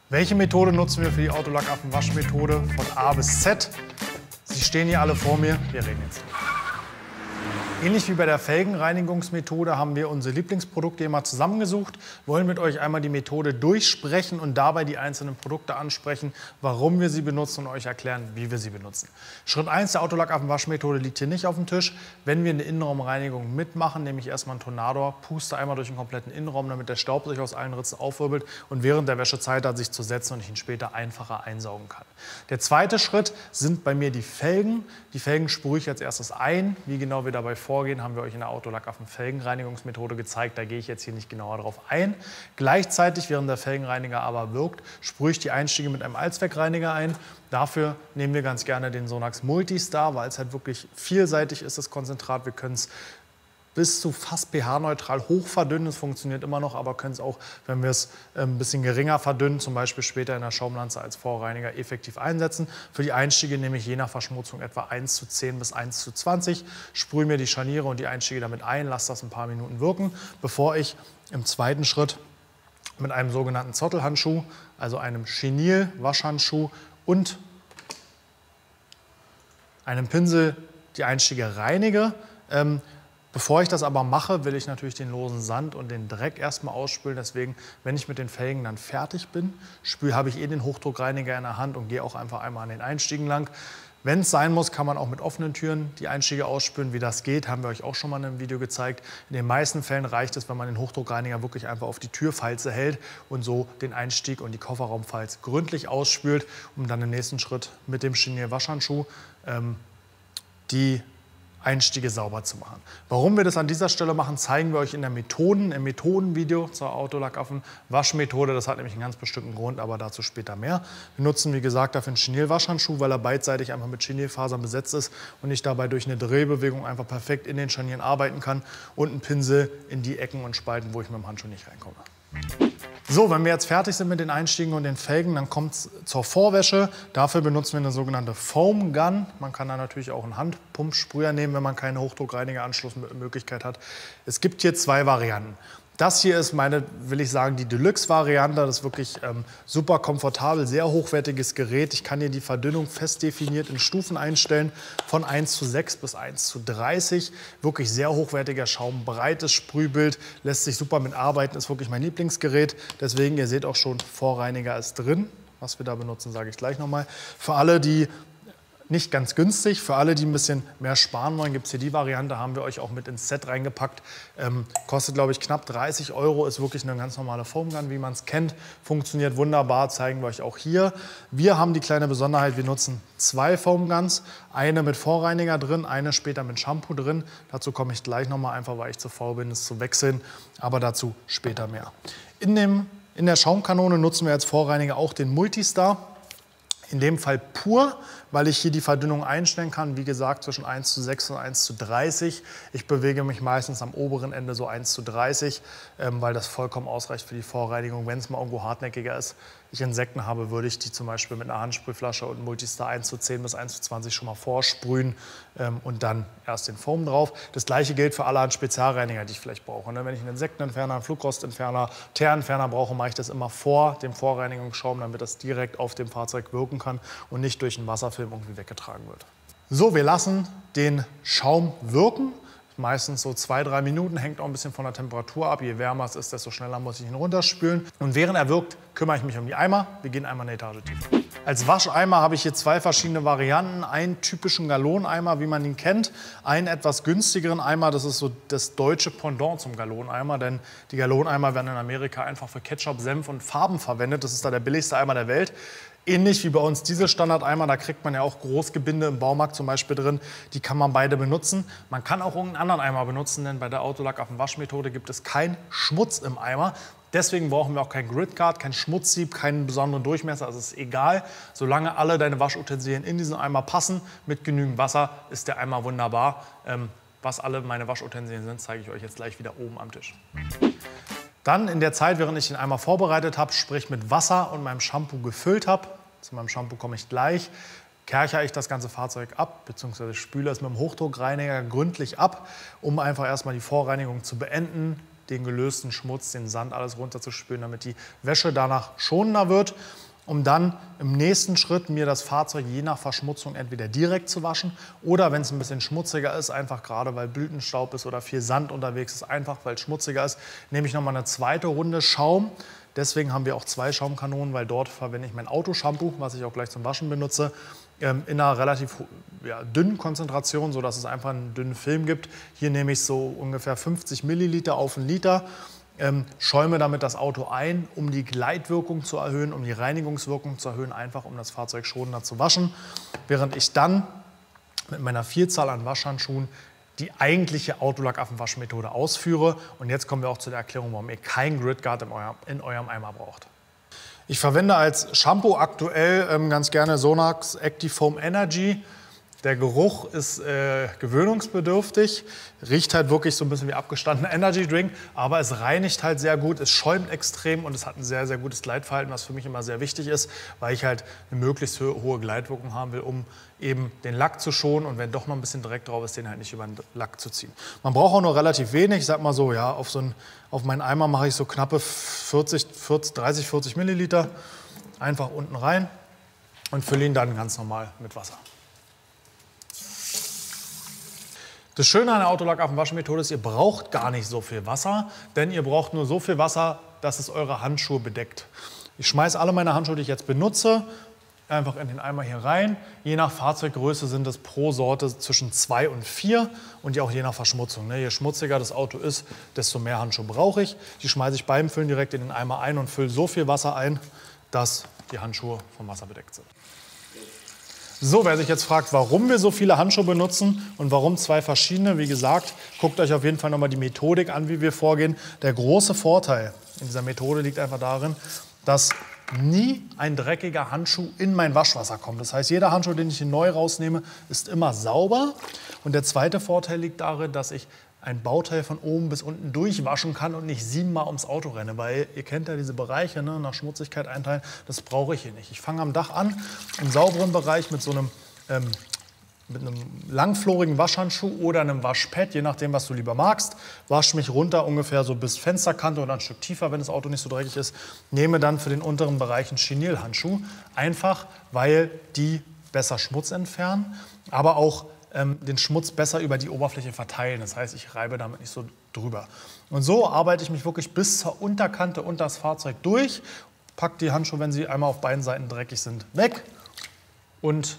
Welche Methode nutzen wir für die Autolackaffen-Waschmethode von A bis Z? Sie stehen hier alle vor mir, wir reden jetzt. Ähnlich wie bei der Felgenreinigungsmethode haben wir unsere Lieblingsprodukte hier mal zusammengesucht, wollen mit euch einmal die Methode durchsprechen und dabei die einzelnen Produkte ansprechen, warum wir sie benutzen und euch erklären, wie wir sie benutzen. Schritt 1 der Autolackaffen-Waschmethode liegt hier nicht auf dem Tisch. Wenn wir eine Innenraumreinigung mitmachen, nehme ich erstmal einen Tornador, puste einmal durch den kompletten Innenraum, damit der Staub sich aus allen Ritzen aufwirbelt und während der Wäsche Zeit hat, sich zu setzen und ich ihn später einfacher einsaugen kann. Der zweite Schritt sind bei mir die Felgen. Die Felgen sprühe ich als erstes ein. Wie genau wir dabei vorgehen, haben wir euch in der Autolackaffen-Felgenreinigungsmethode gezeigt. Da gehe ich jetzt hier nicht genauer drauf ein. Gleichzeitig, während der Felgenreiniger aber wirkt, sprühe ich die Einstiege mit einem Allzweckreiniger ein. Dafür nehmen wir ganz gerne den Sonax Multistar, weil es halt wirklich vielseitig ist, das Konzentrat. Wir können es bis zu fast pH-neutral hoch verdünnen. Das funktioniert immer noch, aber können es auch, wenn wir es ein bisschen geringer verdünnen, zum Beispiel später in der Schaumlanze als Vorreiniger effektiv einsetzen. Für die Einstiege nehme ich je nach Verschmutzung etwa 1:10 bis 1:20, sprühe mir die Scharniere und die Einstiege damit ein, lasse das ein paar Minuten wirken, bevor ich im zweiten Schritt mit einem sogenannten Zottelhandschuh, also einem Chenil-Waschhandschuh und einem Pinsel die Einstiege reinige. Bevor ich das aber mache, will ich natürlich den losen Sand und den Dreck erstmal ausspülen. Deswegen, wenn ich mit den Felgen dann fertig bin, habe ich den Hochdruckreiniger in der Hand und gehe auch einfach einmal an den Einstiegen lang. Wenn es sein muss, kann man auch mit offenen Türen die Einstiege ausspülen. Wie das geht, haben wir euch auch schon mal in einem Video gezeigt. In den meisten Fällen reicht es, wenn man den Hochdruckreiniger wirklich einfach auf die Türfalze hält und so den Einstieg und die Kofferraumfalz gründlich ausspült, um dann im nächsten Schritt mit dem Chenil-Waschhandschuh die Einstiege sauber zu machen. Warum wir das an dieser Stelle machen, zeigen wir euch im Methodenvideo zur Autolackaffen-Waschmethode. Das hat nämlich einen ganz bestimmten Grund, aber dazu später mehr. Wir nutzen, wie gesagt, dafür einen Chenil-Waschhandschuh, weil er beidseitig einfach mit Chenilfasern besetzt ist und ich dabei durch eine Drehbewegung einfach perfekt in den Scharnieren arbeiten kann und einen Pinsel in die Ecken und Spalten, wo ich mit dem Handschuh nicht reinkomme. So, wenn wir jetzt fertig sind mit den Einstiegen und den Felgen, dann kommt es zur Vorwäsche. Dafür benutzen wir eine sogenannte Foam Gun. Man kann da natürlich auch einen Handpumpsprüher nehmen, wenn man keine Hochdruckreinigeranschlussmöglichkeit hat. Es gibt hier zwei Varianten. Das hier ist meine, will ich sagen, die Deluxe-Variante. Das ist wirklich super komfortabel, sehr hochwertiges Gerät. Ich kann hier die Verdünnung fest definiert in Stufen einstellen, von 1:6 bis 1:30. Wirklich sehr hochwertiger Schaum, breites Sprühbild, lässt sich super mit arbeiten, ist wirklich mein Lieblingsgerät. Deswegen, ihr seht auch schon, Vorreiniger ist drin. Was wir da benutzen, sage ich gleich nochmal. Für alle, die nicht ganz günstig. Für alle, die ein bisschen mehr sparen wollen, gibt es hier die Variante, haben wir euch auch mit ins Set reingepackt. Kostet, glaube ich, knapp 30 €, ist wirklich eine ganz normale Foamgun, wie man es kennt. Funktioniert wunderbar, zeigen wir euch auch hier. Wir haben die kleine Besonderheit, wir nutzen zwei Foamguns. Eine mit Vorreiniger drin, eine später mit Shampoo drin. Dazu komme ich gleich nochmal, einfach weil ich zu faul bin, es zu wechseln. Aber dazu später mehr. In der Schaumkanone nutzen wir als Vorreiniger auch den Multistar. In dem Fall pur, weil ich hier die Verdünnung einstellen kann. Wie gesagt, zwischen 1:6 und 1:30. Ich bewege mich meistens am oberen Ende so 1:30, weil das vollkommen ausreicht für die Vorreinigung. Wenn es mal irgendwo hartnäckiger ist, ich Insekten habe, würde ich die zum Beispiel mit einer Handsprühflasche und Multistar 1:10 bis 1:20 schon mal vorsprühen und dann erst den Foam drauf. Das gleiche gilt für allerhand Spezialreiniger, die ich vielleicht brauche. Wenn ich einen Insektenentferner, einen Flugrostentferner, Teerentferner brauche, mache ich das immer vor dem Vorreinigungsschaum, damit das direkt auf dem Fahrzeug wirken kann und nicht durch einen Wasserfilm irgendwie weggetragen wird. So, wir lassen den Schaum wirken. Meistens so 2-3 Minuten, hängt auch ein bisschen von der Temperatur ab. Je wärmer es ist, desto schneller muss ich ihn runterspülen. Und während er wirkt, kümmere ich mich um die Eimer. Wir gehen einmal eine Etage tiefer. Als Wascheimer habe ich hier zwei verschiedene Varianten. Einen typischen Galloneimer, wie man ihn kennt. Einen etwas günstigeren Eimer, das ist so das deutsche Pendant zum Galloneimer. Denn die Galloneimer werden in Amerika einfach für Ketchup, Senf und Farben verwendet. Das ist da der billigste Eimer der Welt. Ähnlich wie bei uns diese Standardeimer, da kriegt man ja auch Großgebinde im Baumarkt zum Beispiel drin. Die kann man beide benutzen. Man kann auch irgendeinen anderen Eimer benutzen, denn bei der Autolackaffen-Waschmethode gibt es keinen Schmutz im Eimer. Deswegen brauchen wir auch kein Gridguard, kein Schmutzsieb, keinen besonderen Durchmesser. Also es ist egal, solange alle deine Waschutensilien in diesen Eimer passen, mit genügend Wasser, ist der Eimer wunderbar. Was alle meine Waschutensilien sind, zeige ich euch jetzt gleich wieder oben am Tisch. Dann in der Zeit, während ich den Eimer vorbereitet habe, sprich mit Wasser und meinem Shampoo gefüllt habe, zu meinem Shampoo komme ich gleich, kerchere ich das ganze Fahrzeug ab, beziehungsweise spüle es mit dem Hochdruckreiniger gründlich ab, um einfach erstmal die Vorreinigung zu beenden, den gelösten Schmutz, den Sand, alles runterzuspülen, damit die Wäsche danach schonender wird, um dann im nächsten Schritt mir das Fahrzeug je nach Verschmutzung entweder direkt zu waschen oder, wenn es ein bisschen schmutziger ist, einfach gerade weil Blütenstaub ist oder viel Sand unterwegs ist, einfach weil es schmutziger ist, nehme ich nochmal eine zweite Runde Schaum. Deswegen haben wir auch 2 Schaumkanonen, weil dort verwende ich mein Autoshampoo, was ich auch gleich zum Waschen benutze, in einer relativ dünnen Konzentration, sodass es einfach einen dünnen Film gibt. Hier nehme ich so ungefähr 50 Milliliter auf 1 Liter, schäume damit das Auto ein, um die Gleitwirkung zu erhöhen, um die Reinigungswirkung zu erhöhen, einfach um das Fahrzeug schonender zu waschen, während ich dann mit meiner Vielzahl an Waschhandschuhen die eigentliche Autolackaffenwaschmethode ausführe. Und jetzt kommen wir auch zu der Erklärung, warum ihr kein Gridguard in eurem Eimer braucht. Ich verwende als Shampoo aktuell ganz gerne Sonax Active Foam Energy. Der Geruch ist gewöhnungsbedürftig, riecht halt wirklich so ein bisschen wie abgestandener Energy Drink, aber es reinigt halt sehr gut, es schäumt extrem und es hat ein sehr, sehr gutes Gleitverhalten, was für mich immer sehr wichtig ist, weil ich halt eine möglichst hohe Gleitwirkung haben will, um eben den Lack zu schonen und wenn doch noch ein bisschen Dreck drauf ist, den halt nicht über den Lack zu ziehen. Man braucht auch nur relativ wenig, ich sag mal so, ja, auf meinen Eimer mache ich so knappe 30, 40 Milliliter einfach unten rein und fülle ihn dann ganz normal mit Wasser. Das Schöne an der Autolackaffenwaschmethode ist, ihr braucht gar nicht so viel Wasser, denn ihr braucht nur so viel Wasser, dass es eure Handschuhe bedeckt. Ich schmeiße alle meine Handschuhe, die ich jetzt benutze, einfach in den Eimer hier rein. Je nach Fahrzeuggröße sind es pro Sorte zwischen 2 und 4 und ja auch je nach Verschmutzung. Je schmutziger das Auto ist, desto mehr Handschuhe brauche ich. Die schmeiße ich beim Füllen direkt in den Eimer ein und fülle so viel Wasser ein, dass die Handschuhe vom Wasser bedeckt sind. So, wer sich jetzt fragt, warum wir so viele Handschuhe benutzen und warum 2 verschiedene, wie gesagt, guckt euch auf jeden Fall nochmal die Methodik an, wie wir vorgehen. Der große Vorteil in dieser Methode liegt einfach darin, dass nie ein dreckiger Handschuh in mein Waschwasser kommt. Das heißt, jeder Handschuh, den ich hier neu rausnehme, ist immer sauber. Und der zweite Vorteil liegt darin, dass ich ein Bauteil von oben bis unten durchwaschen kann und nicht 7-mal ums Auto renne, weil ihr kennt ja diese Bereiche, ne, nach Schmutzigkeit einteilen, das brauche ich hier nicht. Ich fange am Dach an, im sauberen Bereich mit so einem langflorigen Waschhandschuh oder einem Waschpad, je nachdem, was du lieber magst, wasche mich runter ungefähr so bis Fensterkante oder ein Stück tiefer, wenn das Auto nicht so dreckig ist, nehme dann für den unteren Bereich einen Chenilhandschuh, einfach weil die besser Schmutz entfernen, aber auch den Schmutz besser über die Oberfläche verteilen. Das heißt, ich reibe damit nicht so drüber. Und so arbeite ich mich wirklich bis zur Unterkante unter das Fahrzeug durch, packe die Handschuhe, wenn sie einmal auf beiden Seiten dreckig sind, weg und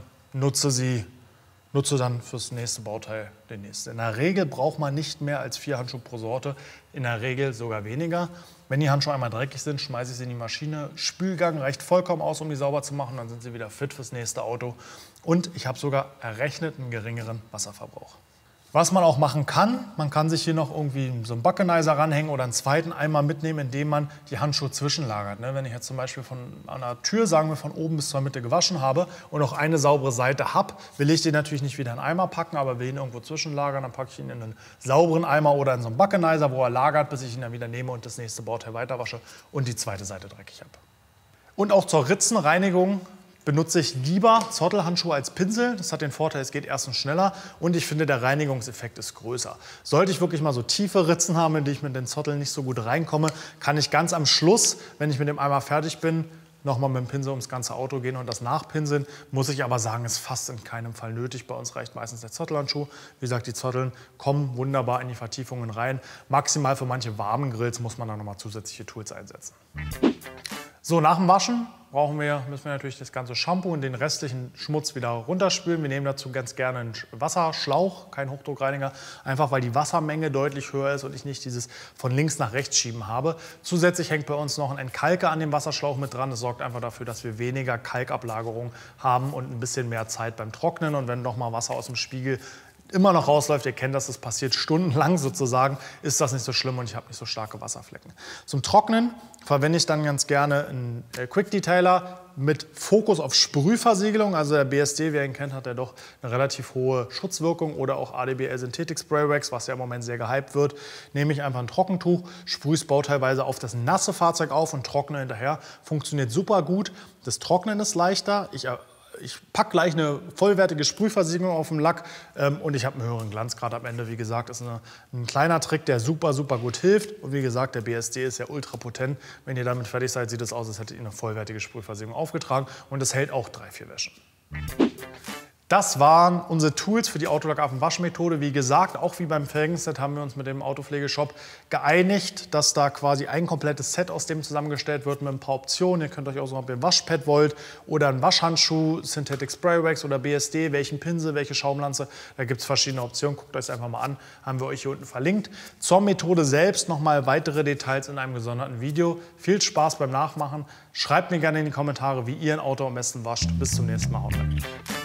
nutze dann fürs nächste Bauteil den nächsten. In der Regel braucht man nicht mehr als 4 Handschuhe pro Sorte, in der Regel sogar weniger. Wenn die Handschuhe einmal dreckig sind, schmeiße ich sie in die Maschine. Spülgang reicht vollkommen aus, um die sauber zu machen, dann sind sie wieder fit fürs nächste Auto. Und ich habe sogar errechnet einen geringeren Wasserverbrauch. Was man auch machen kann, man kann sich hier noch irgendwie so einen Buckenizer ranhängen oder einen zweiten Eimer mitnehmen, indem man die Handschuhe zwischenlagert. Wenn ich jetzt zum Beispiel von einer Tür, sagen wir, von oben bis zur Mitte gewaschen habe und noch eine saubere Seite habe, will ich den natürlich nicht wieder in einen Eimer packen, aber will ihn irgendwo zwischenlagern, dann packe ich ihn in einen sauberen Eimer oder in so einen Buckenizer, wo er lagert, bis ich ihn dann wieder nehme und das nächste Bauteil weiter wasche und die zweite Seite dreckig habe. Und auch zur Ritzenreinigung benutze ich lieber Zottelhandschuhe als Pinsel. Das hat den Vorteil, es geht erstens schneller und ich finde, der Reinigungseffekt ist größer. Sollte ich wirklich mal so tiefe Ritzen haben, in die ich mit den Zotteln nicht so gut reinkomme, kann ich ganz am Schluss, wenn ich mit dem Eimer fertig bin, nochmal mit dem Pinsel ums ganze Auto gehen und das nachpinseln. Muss ich aber sagen, ist fast in keinem Fall nötig. Bei uns reicht meistens der Zottelhandschuh. Wie gesagt, die Zotteln kommen wunderbar in die Vertiefungen rein. Maximal für manche warmen Grills muss man dann nochmal zusätzliche Tools einsetzen. So, nach dem Waschen müssen wir natürlich das ganze Shampoo und den restlichen Schmutz wieder runterspülen. Wir nehmen dazu ganz gerne einen Wasserschlauch, keinen Hochdruckreiniger, einfach weil die Wassermenge deutlich höher ist und ich nicht dieses von links nach rechts schieben habe. Zusätzlich hängt bei uns noch ein Entkalker an dem Wasserschlauch mit dran. Das sorgt einfach dafür, dass wir weniger Kalkablagerung haben und ein bisschen mehr Zeit beim Trocknen. Und wenn noch mal Wasser aus dem Spiegel immer noch rausläuft, ihr kennt das, das passiert stundenlang sozusagen, ist das nicht so schlimm und ich habe nicht so starke Wasserflecken. Zum Trocknen verwende ich dann ganz gerne einen Quick Detailer mit Fokus auf Sprühversiegelung. Also der BSD, wer ihn kennt, hat ja doch eine relativ hohe Schutzwirkung oder auch ADBL Synthetic Spray Wax, was ja im Moment sehr gehypt wird. Nehme ich einfach ein Trockentuch, sprühe es bauteilweise auf das nasse Fahrzeug auf und trockne hinterher. Funktioniert super gut. Das Trocknen ist leichter. ich packe gleich eine vollwertige Sprühversiegelung auf den Lack und ich habe einen höheren Glanzgrad am Ende. Wie gesagt, ist ein kleiner Trick, der super, super gut hilft. Und wie gesagt, der BSD ist ja ultra potent. Wenn ihr damit fertig seid, sieht es aus, als hättet ihr eine vollwertige Sprühversiegelung aufgetragen. Und das hält auch 3-4 Wäschen. Das waren unsere Tools für die Autolackaffen-Waschmethode. Wie gesagt, auch wie beim Felgenset haben wir uns mit dem Autopflegeshop geeinigt, dass da quasi ein komplettes Set aus dem zusammengestellt wird mit ein paar Optionen. Ihr könnt euch aussuchen, ob ihr ein Waschpad wollt oder einen Waschhandschuh, Synthetic Spray Wax oder BSD, welchen Pinsel, welche Schaumlanze. Da gibt es verschiedene Optionen. Guckt euch es einfach mal an, haben wir euch hier unten verlinkt. Zur Methode selbst nochmal weitere Details in einem gesonderten Video. Viel Spaß beim Nachmachen. Schreibt mir gerne in die Kommentare, wie ihr ein Auto am besten wascht. Bis zum nächsten Mal. Haut rein.